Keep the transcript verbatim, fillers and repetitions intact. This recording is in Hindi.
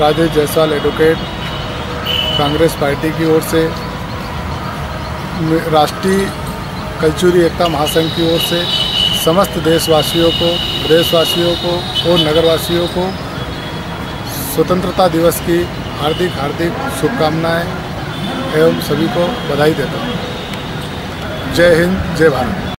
राजेश जायसवाल एडवोकेट कांग्रेस पार्टी की ओर से, राष्ट्रीय कल्चुरी एकता महासंघ की ओर से समस्त देशवासियों को, प्रदेशवासियों को और नगरवासियों को स्वतंत्रता दिवस की हार्दिक हार्दिक शुभकामनाएं एवं सभी को बधाई देता हूँ। जय हिंद, जय भारत।